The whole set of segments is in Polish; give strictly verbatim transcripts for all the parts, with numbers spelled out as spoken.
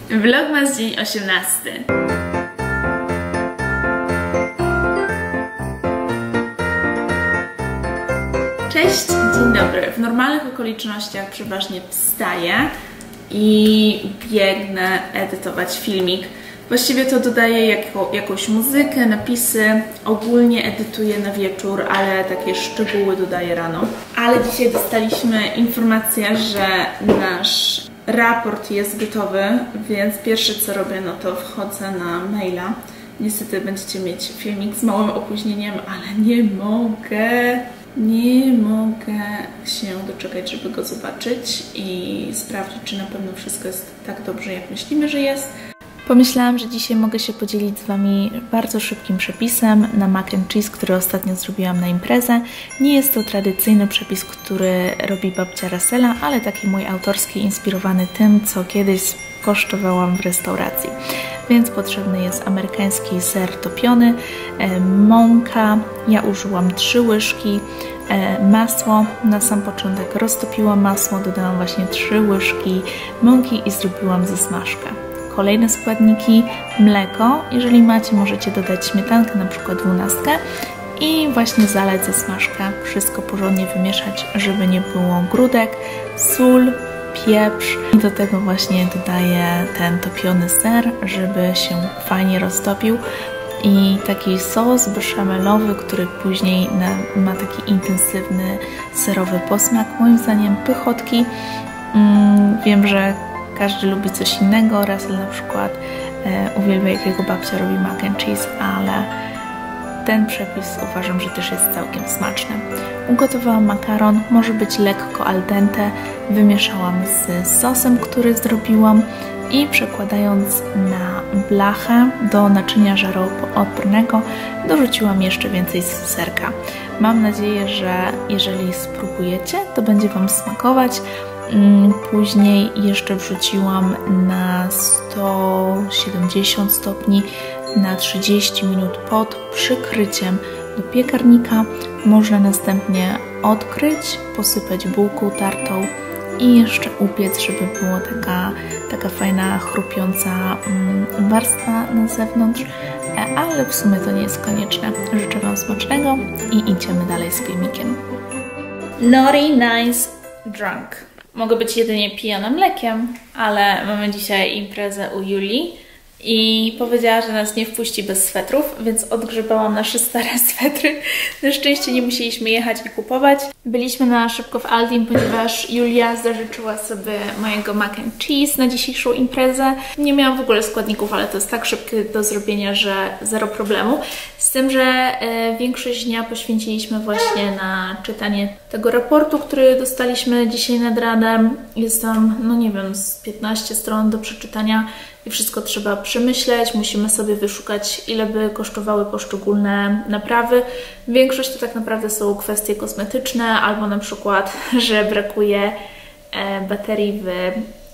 Vlogmas dzień osiemnasty. Cześć, dzień dobry. W normalnych okolicznościach przeważnie wstaję i biegnę edytować filmik. Właściwie to dodaję jako, jakąś muzykę, napisy, ogólnie edytuję na wieczór, ale takie szczegóły dodaję rano. Ale dzisiaj dostaliśmy informację, że nasz raport jest gotowy, więc pierwsze co robię, no to wchodzę na maila. Niestety będziecie mieć filmik z małym opóźnieniem, ale nie mogę, nie mogę się doczekać, żeby go zobaczyć i sprawdzić, czy na pewno wszystko jest tak dobrze, jak myślimy, że jest. Pomyślałam, że dzisiaj mogę się podzielić z Wami bardzo szybkim przepisem na mac and cheese, który ostatnio zrobiłam na imprezę. Nie jest to tradycyjny przepis, który robi babcia Russella, ale taki mój autorski, inspirowany tym, co kiedyś kosztowałam w restauracji. Więc potrzebny jest amerykański ser topiony, mąka, ja użyłam trzy łyżki, masło, na sam początek roztopiłam masło, dodałam właśnie trzy łyżki mąki i zrobiłam zasmażkę. Kolejne składniki, mleko, jeżeli macie, możecie dodać śmietankę, na przykład dwunastkę i właśnie zalać zasmażkę, wszystko porządnie wymieszać, żeby nie było grudek, sól, pieprz i do tego właśnie dodaję ten topiony ser, żeby się fajnie roztopił i taki sos beszamelowy, który później ma taki intensywny serowy posmak, moim zdaniem pychotki. Mm, wiem, że każdy lubi coś innego, Russell na przykład e, uwielbia, jak jego babcia robi mac and cheese, ale ten przepis uważam, że też jest całkiem smaczny. Ugotowałam makaron, może być lekko al dente, wymieszałam z sosem, który zrobiłam i przekładając na blachę do naczynia żaroodpornego dorzuciłam jeszcze więcej serka. Mam nadzieję, że jeżeli spróbujecie, to będzie Wam smakować. Później jeszcze wrzuciłam na sto siedemdziesiąt stopni na trzydzieści minut pod przykryciem do piekarnika. Można następnie odkryć, posypać bułką tartą i jeszcze upiec, żeby była taka, taka fajna, chrupiąca warstwa na zewnątrz, ale w sumie to nie jest konieczne. Życzę Wam smacznego i idziemy dalej z filmikiem. Naughty, nice, drunk. Mogę być jedynie pijana mlekiem, ale mamy dzisiaj imprezę u Julii i powiedziała, że nas nie wpuści bez swetrów, więc odgrzebałam nasze stare swetry. Na szczęście nie musieliśmy jechać i kupować. Byliśmy na szybko w Aldim, ponieważ Julia zażyczyła sobie mojego mac and cheese na dzisiejszą imprezę. Nie miałam w ogóle składników, ale to jest tak szybkie do zrobienia, że zero problemu. Z tym, że e, większość dnia poświęciliśmy właśnie na czytanie tego raportu, który dostaliśmy dzisiaj nad ranem. Jest tam, no nie wiem, z piętnaście stron do przeczytania i wszystko trzeba przemyśleć. Musimy sobie wyszukać, ile by kosztowały poszczególne naprawy. Większość to tak naprawdę są kwestie kosmetyczne, albo na przykład, że brakuje e, baterii w e,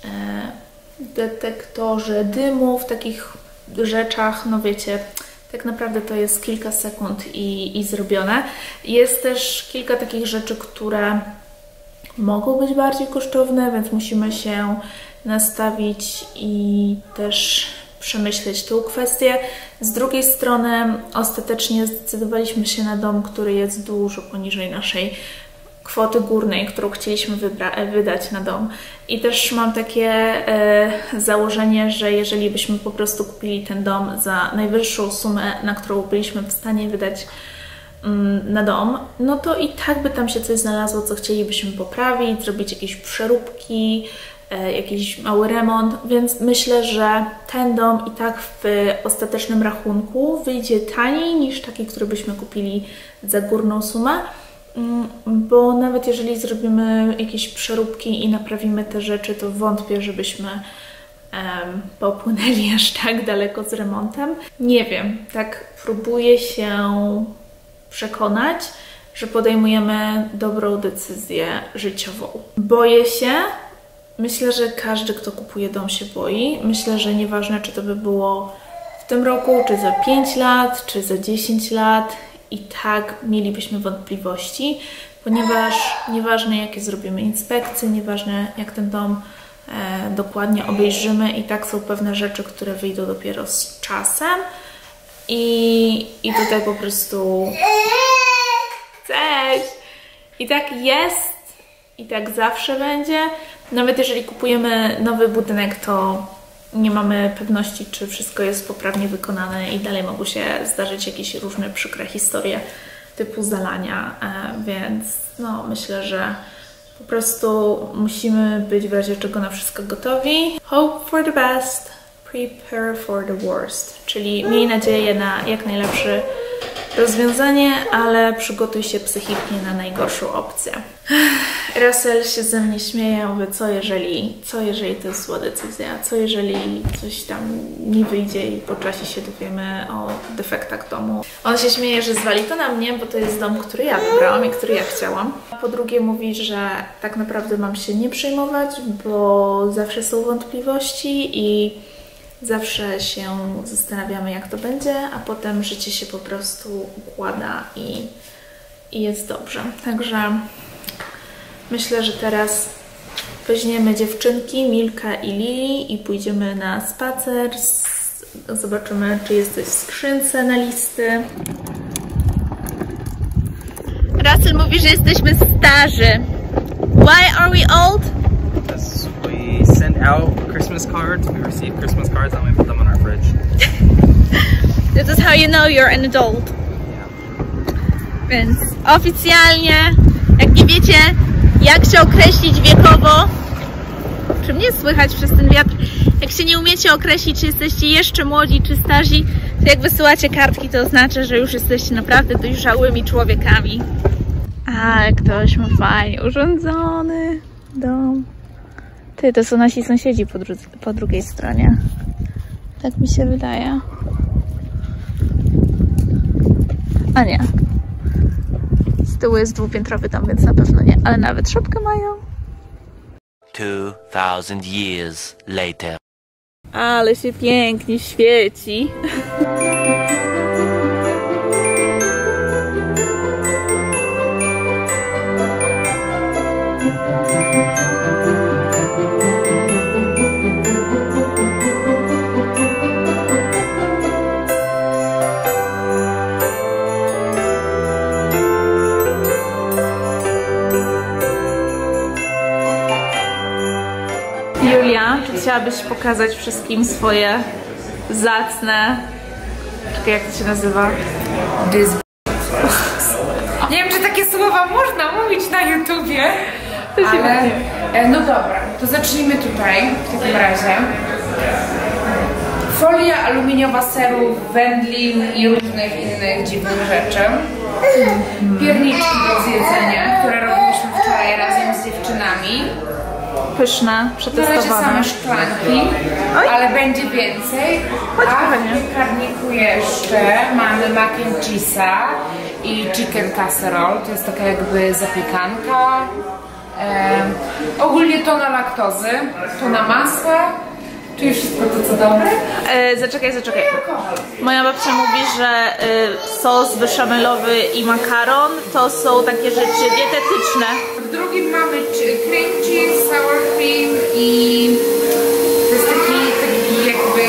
detektorze dymu, w takich rzeczach, no wiecie, tak naprawdę to jest kilka sekund i, i zrobione. Jest też kilka takich rzeczy, które mogą być bardziej kosztowne, więc musimy się nastawić i też przemyśleć tą kwestię. Z drugiej strony ostatecznie zdecydowaliśmy się na dom, który jest dużo poniżej naszej kwoty górnej, którą chcieliśmy wydać na dom. I też mam takie e, założenie, że jeżeli byśmy po prostu kupili ten dom za najwyższą sumę, na którą byliśmy w stanie wydać mm, na dom, no to i tak by tam się coś znalazło, co chcielibyśmy poprawić, zrobić jakieś przeróbki, e, jakiś mały remont, więc myślę, że ten dom i tak w ostatecznym rachunku wyjdzie taniej niż taki, który byśmy kupili za górną sumę. Bo nawet jeżeli zrobimy jakieś przeróbki i naprawimy te rzeczy, to wątpię, żebyśmy um, popłynęli aż tak daleko z remontem. Nie wiem, tak próbuję się przekonać, że podejmujemy dobrą decyzję życiową. Boję się. Myślę, że każdy, kto kupuje dom, się boi. Myślę, że nieważne, czy to by było w tym roku, czy za pięć lat, czy za dziesięć lat, i tak mielibyśmy wątpliwości, ponieważ nieważne jakie zrobimy inspekcje, nieważne jak ten dom e, dokładnie obejrzymy i tak są pewne rzeczy, które wyjdą dopiero z czasem i, i tutaj po prostu cześć! I tak jest i tak zawsze będzie. Nawet jeżeli kupujemy nowy budynek, to nie mamy pewności, czy wszystko jest poprawnie wykonane i dalej mogą się zdarzyć jakieś różne przykre historie typu zalania, więc no myślę, że po prostu musimy być w razie czego na wszystko gotowi. Hope for the best, prepare for the worst, czyli miej nadzieję na jak najlepsze rozwiązanie, ale przygotuj się psychicznie na najgorszą opcję. Russell się ze mnie śmieje, mówię, co jeżeli, co jeżeli to jest zła decyzja, co jeżeli coś tam nie wyjdzie i po czasie się dowiemy o defektach domu. On się śmieje, że zwali to na mnie, bo to jest dom, który ja wybrałam i który ja chciałam. Po drugie mówi, że tak naprawdę mam się nie przejmować, bo zawsze są wątpliwości i zawsze się zastanawiamy, jak to będzie, a potem życie się po prostu układa i, i jest dobrze. Także myślę, że teraz weźmiemy dziewczynki, Milka i Lili i pójdziemy na spacer. Zobaczymy, czy jest coś w skrzynce na listy. Russell mówi, że jesteśmy starzy. Why are we old? Because we send out Christmas cards, we receive Christmas cards and we put them on our fridge. This is how you know you're an adult. Yeah. Więc oficjalnie, jak nie wiecie, jak się określić wiekowo, czy mnie słychać przez ten wiatr, jak się nie umiecie określić, czy jesteście jeszcze młodzi, czy starzy, to jak wysyłacie kartki, to oznacza, że już jesteście naprawdę dojrzałymi człowiekami. Ale ktoś ma fajnie urządzony dom. Ty, to są nasi sąsiedzi po, dru po drugiej stronie. Tak mi się wydaje. A nie. Z tyłu jest dwupiętrowy dom, więc na pewno nie. Ale nawet szopkę mają. Two thousand years later. Ale się pięknie świeci. Julia, czy chciałabyś pokazać wszystkim swoje zacne... Czekaj, jak to się nazywa? Dys... Nie wiem, czy takie słowa można mówić na YouTubie, ale... E, no dobra, to zacznijmy tutaj w takim razie. Folia aluminiowa serów, wędlin i różnych innych dziwnych rzeczy. Pierniczki do zjedzenia, które robiliśmy wczoraj razem z dziewczynami. Pyszne, przetestowane. To same szklanki, Oj. ale będzie więcej. Chodź, a w piekarniku jeszcze mamy mac and cheese'a i chicken casserole. To jest taka jakby zapiekanka. Um, ogólnie to na laktozy, to na masła. Czyli wszystko to, co dobre? E, zaczekaj, zaczekaj. Moja babcia mówi, że y, sos beszamelowy i makaron to są takie rzeczy dietetyczne. W drugim mamy cream cheese, sour cream i to jest taki, taki jakby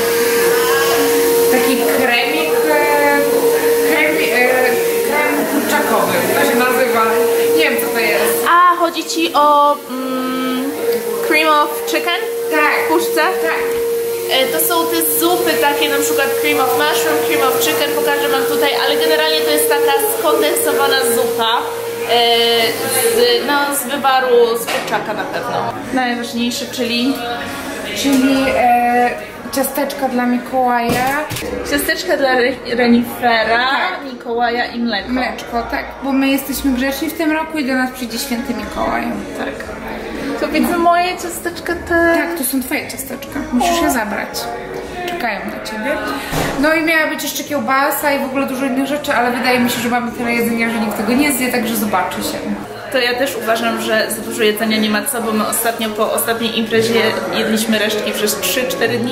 taki kremik, krem, krem kurczakowy, to się nazywa. Nie wiem, co to jest. A, chodzi ci o mm, cream of chicken? Tak. W puszce? Tak. To są te zupy takie, na przykład cream of mushroom, cream of chicken, pokażę wam tutaj, ale generalnie to jest taka skondensowana zupa z, no, z wywaru z kurczaka na pewno. Najważniejsze, czyli... Czyli e, ciasteczka dla Mikołaja. Ciasteczka dla Re Renifera, tak. Mikołaja i mleko. Mleczko, tak, bo my jesteśmy grzeczni w tym roku i do nas przyjdzie święty Mikołaj. Tak. To widzę moje ciasteczka te... Tak, to są twoje ciasteczka. Musisz je zabrać. Czekają na ciebie. No i miała być jeszcze kiełbasa i w ogóle dużo innych rzeczy, ale wydaje mi się, że mamy tyle jedzenia, że nikt tego nie zje, także zobaczy się. To ja też uważam, że za dużo jedzenia nie ma co, bo my ostatnio po ostatniej imprezie jedliśmy resztki przez trzy cztery dni.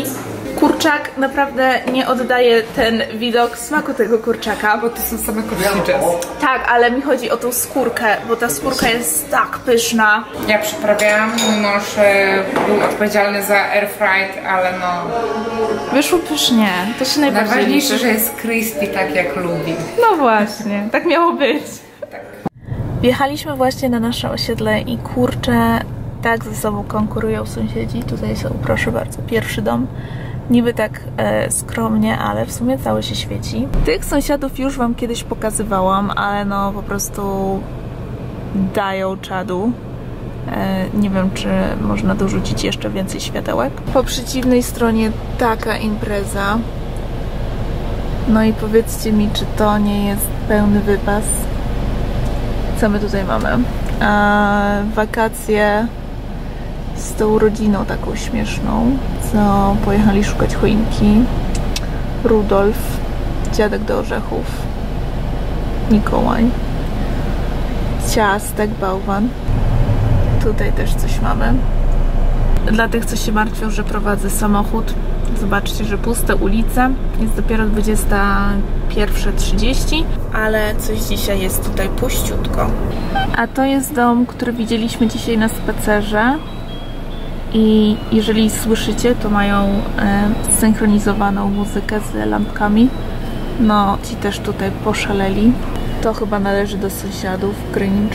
Kurczak naprawdę nie oddaje ten widok smaku tego kurczaka. Bo to są same kostnicze. Tak, ale mi chodzi o tą skórkę, bo ta skórka jest tak pyszna. Ja przyprawiałam, mój mąż e, był odpowiedzialny za air fried, ale no... Wyszło pysznie, to się najbardziej Najważniejsze, liczy. że jest crispy tak jak lubi. No właśnie, tak miało być. Tak. Wjechaliśmy właśnie na nasze osiedle i kurczę, tak ze sobą konkurują sąsiedzi. Tutaj są, proszę bardzo, pierwszy dom. Niby tak e, skromnie, ale w sumie cały się świeci. Tych sąsiadów już wam kiedyś pokazywałam, ale no po prostu dają czadu. E, nie wiem, czy można dorzucić jeszcze więcej światełek. Po przeciwnej stronie taka impreza. No i powiedzcie mi, czy to nie jest pełny wypas? Co my tutaj mamy? E, wakacje z tą rodziną taką śmieszną, co pojechali szukać choinki. Rudolf, dziadek do orzechów, Mikołaj, ciastek, bałwan. Tutaj też coś mamy. Dla tych, co się martwią, że prowadzę samochód, zobaczcie, że puste ulice. Jest dopiero dwudziesta pierwsza trzydzieści, ale coś dzisiaj jest tutaj puściutko. A to jest dom, który widzieliśmy dzisiaj na spacerze. I jeżeli słyszycie, to mają e, synchronizowaną muzykę z lampkami. No, ci też tutaj poszaleli. To chyba należy do sąsiadów, cringe.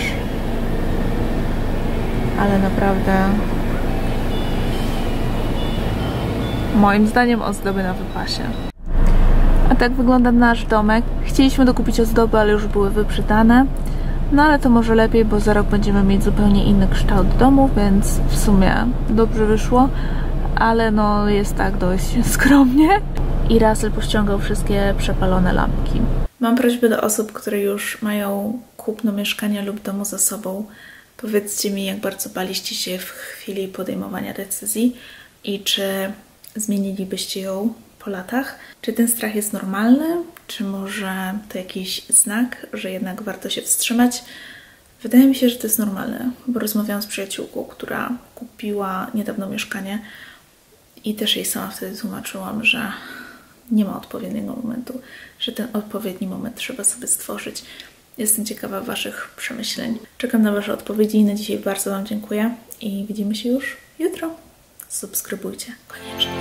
Ale naprawdę moim zdaniem ozdoby na wypasie. A tak wygląda nasz domek. Chcieliśmy dokupić ozdoby, ale już były wyprzedane. No ale to może lepiej, bo za rok będziemy mieć zupełnie inny kształt domu, więc w sumie dobrze wyszło, ale no jest tak dość skromnie. I Russell pościągał wszystkie przepalone lampki. Mam prośbę do osób, które już mają kupno mieszkania lub domu za sobą. Powiedzcie mi, jak bardzo baliście się w chwili podejmowania decyzji i czy zmienilibyście ją po latach. Czy ten strach jest normalny? Czy może to jakiś znak, że jednak warto się wstrzymać? Wydaje mi się, że to jest normalne, bo rozmawiałam z przyjaciółką, która kupiła niedawno mieszkanie i też jej sama wtedy tłumaczyłam, że nie ma odpowiedniego momentu, że ten odpowiedni moment trzeba sobie stworzyć. Jestem ciekawa waszych przemyśleń. Czekam na wasze odpowiedzi i na dzisiaj bardzo wam dziękuję i widzimy się już jutro. Subskrybujcie koniecznie.